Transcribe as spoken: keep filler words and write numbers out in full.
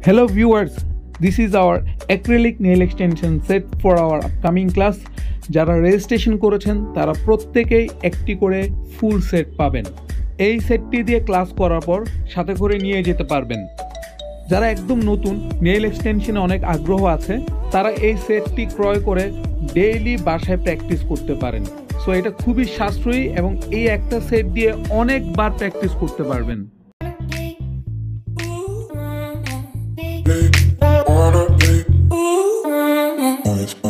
Hello viewers, this is our acrylic nail extension set for our upcoming class. যারা registration করেছেন তারা প্রত্যেকেই একটি করে ফুল সেট পাবেন। এই সেটটি দিয়ে ক্লাস করার পর সাথে করে নিয়ে যেতে পারবেন। যারা একদম নতুন নেল এক্সটেনশনে অনেক আগ্রহ আছে তারা এই সেটটি ক্রয় করে ডেইলি বাসায় প্র্যাকটিস করতে পারেন। সো এটা খুবই সাশ্রয়ী এবং এই একটা সেট দিয়ে অনেকবার প্র্যাকটিস করতে পারবেন। Wanna be, ooh,